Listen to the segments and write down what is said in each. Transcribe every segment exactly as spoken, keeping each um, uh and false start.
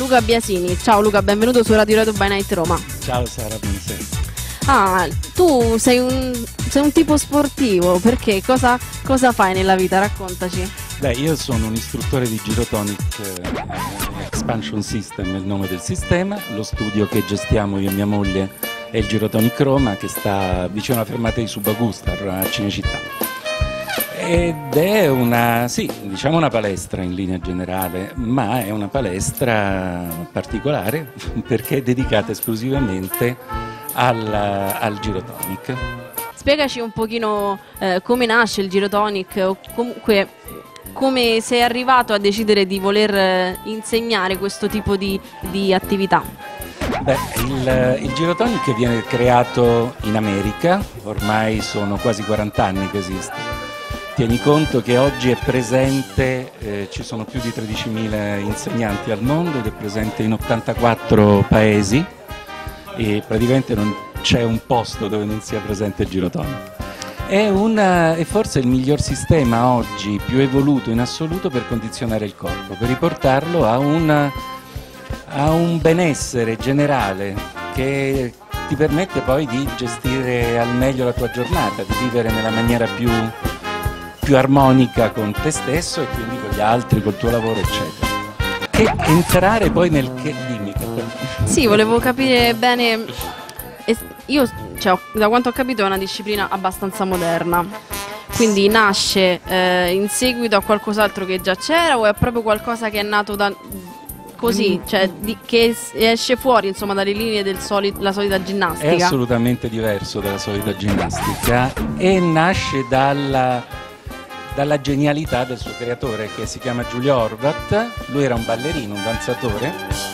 Luca Biasini. Ciao Luca, benvenuto su Radio Radio by Night Roma. Ciao Sara, buonasera. Ah, tu sei un, sei un tipo sportivo, perché cosa, cosa fai nella vita? Raccontaci. Beh, io sono un istruttore di Gyrotonic eh, Expansion System, è il nome del sistema. Lo studio che gestiamo io e mia moglie è il Gyrotonic Roma, che sta vicino alla fermata di Subagustar a Cinecittà. Ed è una, sì, diciamo una palestra in linea generale, ma è una palestra particolare perché è dedicata esclusivamente al, al Gyrotonic. Spiegaci un pochino eh, come nasce il Gyrotonic, o comunque come sei arrivato a decidere di voler eh, insegnare questo tipo di, di attività. Beh, il, il Gyrotonic viene creato in America, ormai sono quasi quaranta anni che esiste. Tieni conto che oggi è presente, eh, ci sono più di tredicimila insegnanti al mondo ed è presente in ottantaquattro paesi e praticamente non c'è un posto dove non sia presente il Gyrotonic. È, una, è forse il miglior sistema oggi, più evoluto in assoluto per condizionare il corpo, per riportarlo a, una, a un benessere generale che ti permette poi di gestire al meglio la tua giornata, di vivere nella maniera più... più armonica con te stesso e quindi con gli altri, col tuo lavoro, eccetera. E entrare poi nel che... Dimmi. Sì, volevo capire bene. Io, cioè, da quanto ho capito, è una disciplina abbastanza moderna. Quindi nasce eh, in seguito a qualcos'altro che già c'era, o è proprio qualcosa che è nato da... così, cioè di, che esce fuori insomma dalle linee della soli, solita ginnastica? È assolutamente diverso dalla solita ginnastica e nasce dalla... dalla genialità del suo creatore, che si chiama Giulio Horvat. Lui era un ballerino, un danzatore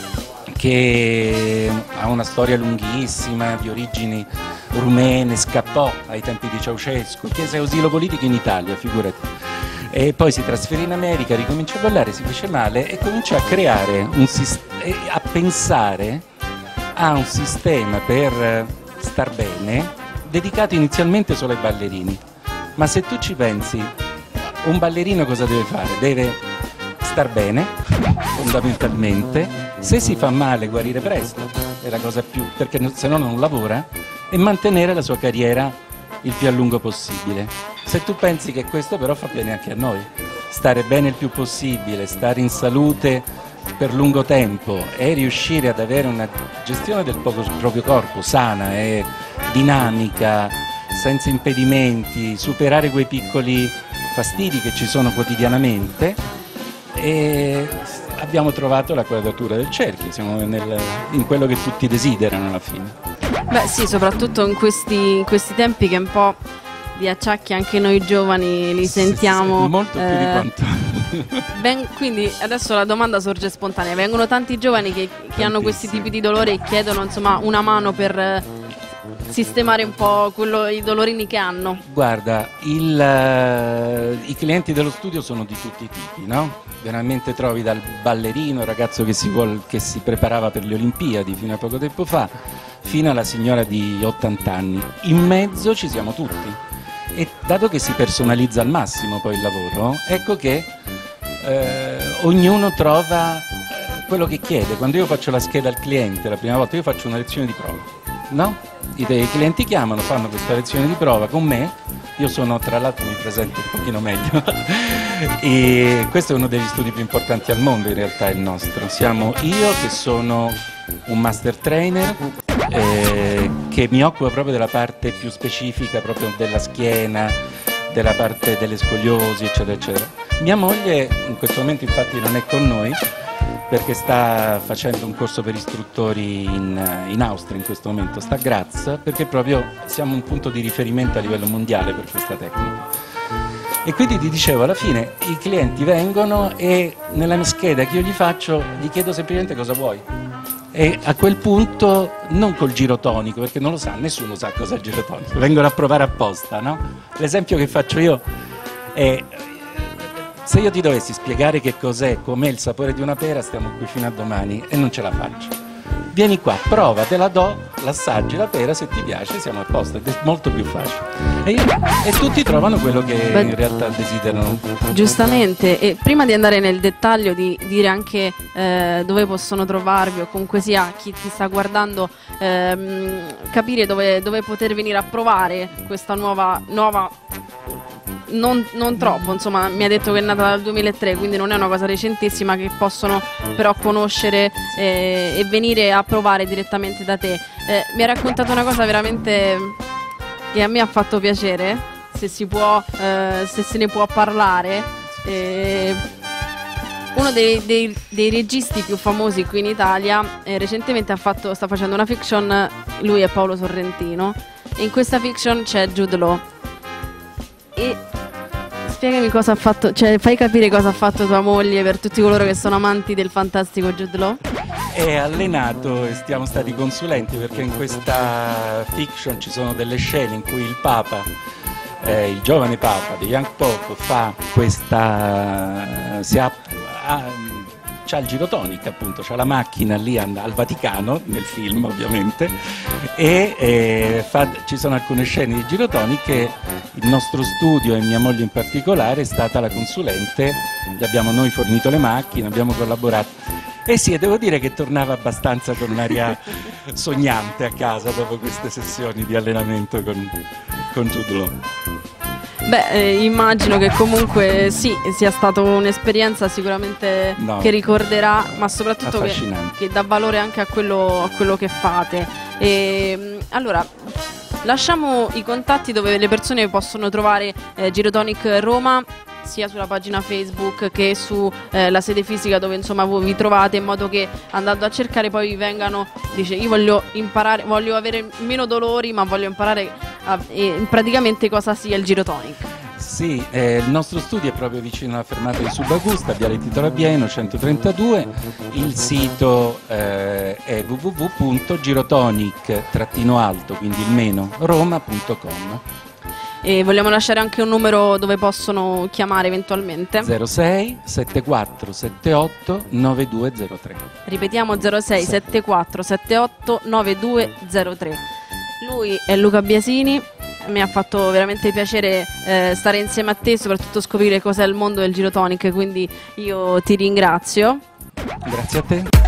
che ha una storia lunghissima, di origini rumene, scappò ai tempi di Ceausescu, chiese asilo politico in Italia, figurati, e poi si trasferì in America, ricominciò a ballare, si fece male e cominciò a creare un sistema, a pensare a un sistema per star bene dedicato inizialmente solo ai ballerini. Ma se tu ci pensi, un ballerino cosa deve fare? Deve star bene, fondamentalmente, se si fa male guarire presto, è la cosa più, perché se no non lavora, e mantenere la sua carriera il più a lungo possibile. Se tu pensi che questo però fa bene anche a noi, stare bene il più possibile, stare in salute per lungo tempo e riuscire ad avere una gestione del proprio corpo sana e dinamica, senza impedimenti, superare quei piccoli fastidi che ci sono quotidianamente, e abbiamo trovato la quadratura del cerchio, siamo nel, in quello che tutti desiderano alla fine. Beh sì, soprattutto in questi, in questi tempi che un po' di acciacchi anche noi giovani li sentiamo. Sì, sì, molto più eh, di quanto. Ben, quindi adesso la domanda sorge spontanea, vengono tanti giovani che, che hanno questi tipi di dolore e chiedono insomma una mano per sistemare un po' quello, i dolorini che hanno. Guarda, il, uh, i clienti dello studio sono di tutti i tipi, no? Veramente trovi dal ballerino, il ragazzo che si, vuol, che si preparava per le Olimpiadi fino a poco tempo fa, fino alla signora di ottanta anni. In mezzo ci siamo tutti. E dato che si personalizza al massimo poi il lavoro, ecco che eh, ognuno trova eh, quello che chiede. Quando io faccio la scheda al cliente la prima volta, io faccio una lezione di prova, no? I, i clienti chiamano, fanno questa lezione di prova con me, io sono, tra l'altro mi presento un pochino meglio e questo è uno degli studi più importanti al mondo, in realtà è il nostro. Siamo io che sono un master trainer eh, che mi occupa proprio della parte più specifica, proprio della schiena, della parte delle scoliosi, eccetera eccetera. Mia moglie in questo momento infatti non è con noi perché sta facendo un corso per istruttori in, in Austria in questo momento, sta a Graz, perché proprio siamo un punto di riferimento a livello mondiale per questa tecnica. E quindi ti dicevo, alla fine i clienti vengono e nella mia scheda che io gli faccio gli chiedo semplicemente cosa vuoi. E a quel punto non col girotonico, perché non lo sa, nessuno sa cosa è il girotonico, vengono a provare apposta, no? L'esempio che faccio io è: se io ti dovessi spiegare che cos'è, com'è il sapore di una pera, stiamo qui fino a domani e non ce la faccio. vieni qua, prova, te la do, l'assaggi la pera, se ti piace siamo a posto, ed è molto più facile. E, io, e tutti trovano quello che Beh, in realtà desiderano. Giustamente, e prima di andare nel dettaglio di dire anche eh, dove possono trovarvi, o comunque sia chi ti sta guardando, ehm, capire dove, dove poter venire a provare questa nuova, nuova non, non troppo, insomma, mi ha detto che è nata dal duemilatré, quindi non è una cosa recentissima, che possono però conoscere eh, e venire a provare direttamente da te. Eh, mi ha raccontato una cosa veramente che a me ha fatto piacere, se si può, eh, se se ne può parlare. Eh, uno dei, dei, dei registi più famosi qui in Italia eh, recentemente ha fatto, sta facendo una fiction, lui è Paolo Sorrentino, e in questa fiction c'è Jude Law. E spiegami cosa ha fatto, cioè fai capire cosa ha fatto tua moglie per tutti coloro che sono amanti del fantastico Jude Law. È allenato e siamo stati consulenti, perché in questa fiction ci sono delle scene in cui il Papa, eh, il giovane Papa, The Young Pope, fa questa, si ha, ha, c'ha il girotonic, appunto, c'ha la macchina lì al Vaticano, nel film ovviamente, e eh, fa, ci sono alcune scene di girotonic che il nostro studio, e mia moglie in particolare, è stata la consulente, gli abbiamo noi fornito le macchine, abbiamo collaborato. E sì, devo dire che tornava abbastanza con un'aria sognante a casa dopo queste sessioni di allenamento con, con Jude Law. Beh, eh, immagino che comunque sì, sia stata un'esperienza sicuramente no, che ricorderà, ma soprattutto che, che dà valore anche a quello, a quello che fate. E, allora, lasciamo i contatti dove le persone possono trovare eh, Girotonic Roma, sia sulla pagina Facebook che sulla eh, sede fisica dove insomma voi vi trovate, in modo che andando a cercare poi vi vengano, dice io voglio imparare, voglio avere meno dolori, ma voglio imparare a, eh, praticamente cosa sia il Girotonic. Sì, eh, il nostro studio è proprio vicino alla fermata di Subagusta, Viale Tito Labieno centotrentadue, il sito eh, è w w w punto girotonic trattino alto, quindi il meno, roma punto com. E vogliamo lasciare anche un numero dove possono chiamare eventualmente. zero sei sette quattro sette otto nove due zero tre. Ripetiamo zero sei sette quattro sette otto nove due zero tre. Lui è Luca Biasini, mi ha fatto veramente piacere eh, stare insieme a te e soprattutto scoprire cos'è il mondo del Girotonic, quindi io ti ringrazio. Grazie a te.